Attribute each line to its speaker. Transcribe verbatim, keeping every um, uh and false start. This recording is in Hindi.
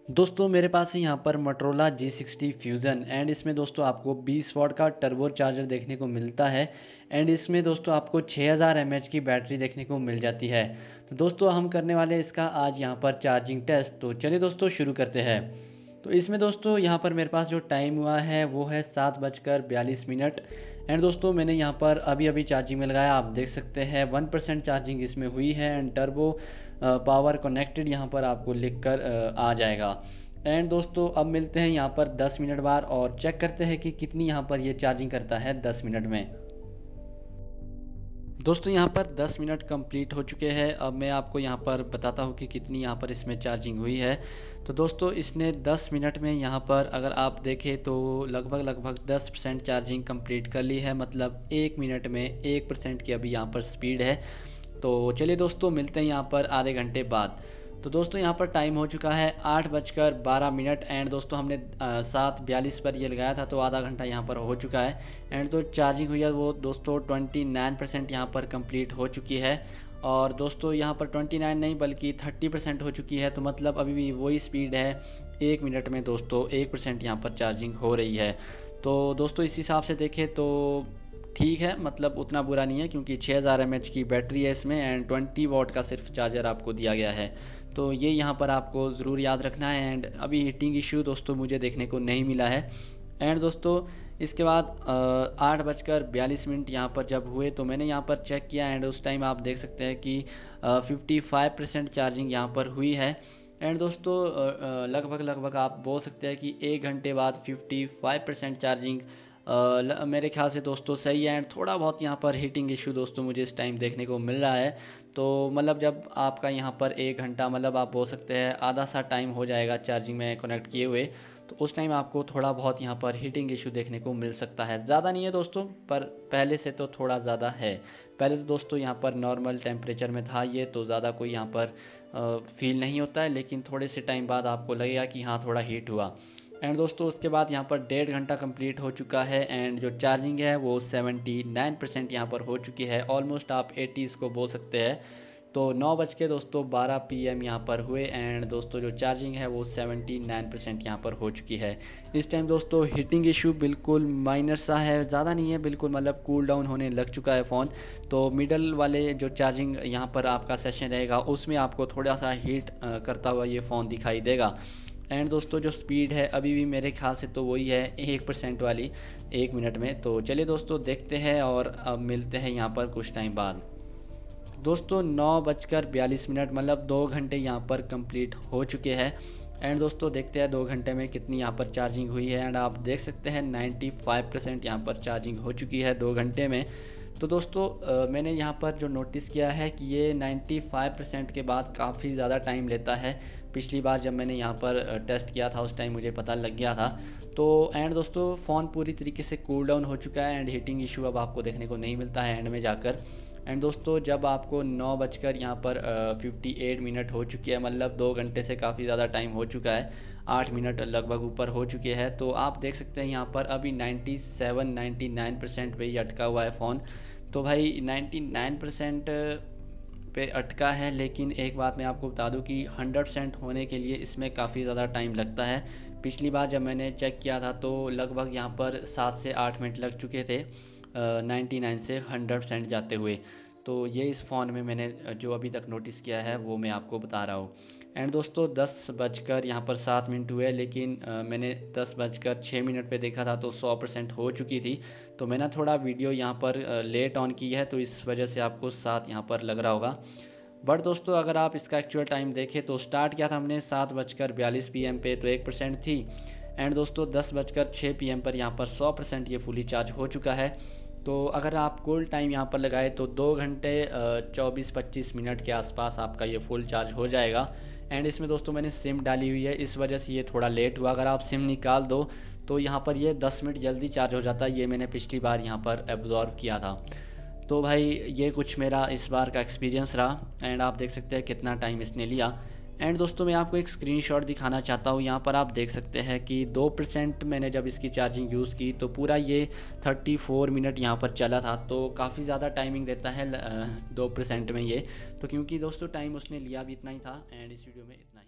Speaker 1: दोस्तों मेरे पास है यहाँ पर Motorola G sixty fusion and इसमें दोस्तों आपको बीस वॉट का टर्बो चार्जर देखने को मिलता है। एंड इसमें दोस्तों आपको छः हज़ार एम एच की बैटरी देखने को मिल जाती है। तो दोस्तों हम करने वाले हैं इसका आज यहाँ पर चार्जिंग टेस्ट। तो चलिए दोस्तों शुरू करते हैं। तो इसमें दोस्तों यहाँ पर मेरे पास जो टाइम हुआ है वो है सात बजकर बयालीस मिनट। एंड दोस्तों मैंने यहाँ पर अभी अभी चार्जिंग में लगाया, आप देख सकते हैं वन परसेंट चार्जिंग इसमें हुई है। एंड टर्बो पावर कनेक्टेड यहाँ पर आपको लिख कर आ जाएगा। एंड दोस्तों अब मिलते हैं यहाँ पर दस मिनट बाद और चेक करते हैं कि कितनी यहाँ पर ये चार्जिंग करता है दस मिनट में। दोस्तों यहाँ पर दस मिनट कंप्लीट हो चुके हैं। अब मैं आपको यहाँ पर बताता हूँ कि कितनी यहाँ पर इसमें चार्जिंग हुई है। तो दोस्तों इसने दस मिनट में यहाँ पर अगर आप देखें तो लगभग लगभग दस परसेंट चार्जिंग कंप्लीट कर ली है, मतलब एक मिनट में एक परसेंट की अभी यहाँ पर स्पीड है। तो चलिए दोस्तों मिलते हैं यहाँ पर आधे घंटे बाद। तो दोस्तों यहाँ पर टाइम हो चुका है आठ बजकर बारह मिनट। एंड दोस्तों हमने सात बयालीस पर ये लगाया था, तो आधा घंटा यहाँ पर हो चुका है। एंड तो चार्जिंग हुई है वो दोस्तों ट्वेंटी नाइन परसेंट यहाँ पर कंप्लीट हो चुकी है। और दोस्तों यहाँ पर ट्वेंटी नाइन नहीं बल्कि थर्टी परसेंट हो चुकी है। तो मतलब अभी भी वही स्पीड है, एक मिनट में दोस्तों एक परसेंट यहाँ पर चार्जिंग हो रही है। तो दोस्तों इस हिसाब से देखें तो ठीक है, मतलब उतना बुरा नहीं है क्योंकि छः हज़ार एम एच की बैटरी है इसमें एंड ट्वेंटी वॉट का सिर्फ चार्जर आपको दिया गया है। तो ये यहाँ पर आपको ज़रूर याद रखना है। एंड अभी हीटिंग इश्यू दोस्तों मुझे देखने को नहीं मिला है। एंड दोस्तों इसके बाद आठ बजकर बयालीस मिनट यहाँ पर जब हुए तो मैंने यहाँ पर चेक किया एंड उस टाइम आप देख सकते हैं कि फिफ्टी फाइव परसेंट चार्जिंग यहाँ पर हुई है। एंड दोस्तों लगभग लगभग आप बोल सकते हैं कि एक घंटे बाद fifty five percent charging Uh, मेरे ख्याल से दोस्तों सही है। एंड थोड़ा बहुत यहाँ पर हीटिंग इशू दोस्तों मुझे इस टाइम देखने को मिल रहा है। तो मतलब जब आपका यहाँ पर एक घंटा मतलब आप बोल सकते हैं आधा सा टाइम हो जाएगा चार्जिंग में कनेक्ट किए हुए, तो उस टाइम आपको थोड़ा बहुत यहाँ पर हीटिंग इशू देखने को मिल सकता है। ज़्यादा नहीं है दोस्तों, पर पहले से तो थोड़ा ज़्यादा है। पहले तो दोस्तों यहाँ पर नॉर्मल टेम्परेचर में था ये, तो ज़्यादा कोई यहाँ पर फील नहीं होता है, लेकिन थोड़े से टाइम बाद आपको लगेगा कि हाँ थोड़ा हीट हुआ। एंड दोस्तों उसके बाद यहाँ पर डेढ़ घंटा कंप्लीट हो चुका है एंड जो चार्जिंग है वो सेवेंटी नाइन परसेंट यहाँ पर हो चुकी है, ऑलमोस्ट आप एटी इसको बोल सकते हैं। तो नौ बज के दोस्तों बारह पी एम यहाँ पर हुए एंड दोस्तों जो चार्जिंग है वो सेवेंटी नाइन परसेंट यहाँ पर हो चुकी है। इस टाइम दोस्तों हीटिंग इशू बिल्कुल माइनर सा है, ज़्यादा नहीं है, बिल्कुल मतलब कूल डाउन होने लग चुका है फ़ोन। तो मिडल वाले जो चार्जिंग यहाँ पर आपका सेशन रहेगा उसमें आपको थोड़ा सा हीट करता हुआ ये फ़ोन दिखाई देगा। एंड दोस्तों जो स्पीड है अभी भी मेरे ख्याल से तो वही है एक परसेंट वाली एक मिनट में। तो चलिए दोस्तों देखते हैं और अब मिलते हैं यहाँ पर कुछ टाइम बाद। दोस्तों नौ बजकर बयालीस मिनट मतलब दो घंटे यहाँ पर कंप्लीट हो चुके हैं। एंड दोस्तों देखते हैं दो घंटे में कितनी यहाँ पर चार्जिंग हुई है। एंड आप देख सकते हैं नाइन्टी फाइव परसेंट यहाँ पर चार्जिंग हो चुकी है दो घंटे में। तो दोस्तों आ, मैंने यहाँ पर जो नोटिस किया है कि ये नाइन्टी फाइव परसेंट के बाद काफ़ी ज़्यादा टाइम लेता है। पिछली बार जब मैंने यहाँ पर टेस्ट किया था उस टाइम मुझे पता लग गया था। तो एंड दोस्तों फ़ोन पूरी तरीके से कूल डाउन हो चुका है एंड हीटिंग इशू अब आपको देखने को नहीं मिलता है एंड में जाकर। एंड दोस्तों जब आपको नौ बजकर यहाँ पर फिफ्टी एट मिनट हो चुकी है, मतलब दो घंटे से काफ़ी ज़्यादा टाइम हो चुका है, आठ मिनट लगभग ऊपर हो चुके हैं। तो आप देख सकते हैं यहाँ पर अभी ninety seven ninety nine percent पे ही अटका हुआ है फ़ोन। तो भाई नाइन्टी नाइन परसेंट पे अटका है, लेकिन एक बात मैं आपको बता दूं कि हंड्रेड परसेंट होने के लिए इसमें काफ़ी ज़्यादा टाइम लगता है। पिछली बार जब मैंने चेक किया था तो लगभग यहाँ पर सात से आठ मिनट लग चुके थे नाइन्टी नाइन से हंड्रेड परसेंट जाते हुए। तो ये इस फ़ोन में मैंने जो अभी तक नोटिस किया है वो मैं आपको बता रहा हूँ। एंड दोस्तों दस बजकर यहाँ पर सात मिनट हुए, लेकिन आ, मैंने दस बजकर छः मिनट पे देखा था तो सौ परसेंट हो चुकी थी। तो मैंने थोड़ा वीडियो यहाँ पर आ, लेट ऑन की है, तो इस वजह से आपको सात यहाँ पर लग रहा होगा। बट दोस्तों अगर आप इसका एक्चुअल टाइम देखें तो स्टार्ट किया था हमने सात बजकर बयालीस पी एम पे, तो एक परसेंट थी। एंड दोस्तों दस बजकर छः पी एम पर यहाँ पर सौ परसेंट ये फुली चार्ज हो चुका है। तो अगर आप कुल टाइम यहाँ पर लगाए तो दो घंटे चौबीस पच्चीस मिनट के आसपास आपका ये फुल चार्ज हो जाएगा। एंड इसमें दोस्तों मैंने सिम डाली हुई है, इस वजह से ये थोड़ा लेट हुआ। अगर आप सिम निकाल दो तो यहाँ पर ये दस मिनट जल्दी चार्ज हो जाता है, ये मैंने पिछली बार यहाँ पर एब्जॉर्व किया था। तो भाई ये कुछ मेरा इस बार का एक्सपीरियंस रहा एंड आप देख सकते हैं कितना टाइम इसने लिया। एंड दोस्तों मैं आपको एक स्क्रीनशॉट दिखाना चाहता हूँ। यहाँ पर आप देख सकते हैं कि दो परसेंट मैंने जब इसकी चार्जिंग यूज़ की तो पूरा ये थर्टी फोर मिनट यहाँ पर चला था। तो काफ़ी ज़्यादा टाइमिंग देता है दो परसेंट में ये। तो क्योंकि दोस्तों टाइम उसने लिया भी इतना ही था एंड इस वीडियो में इतना ही।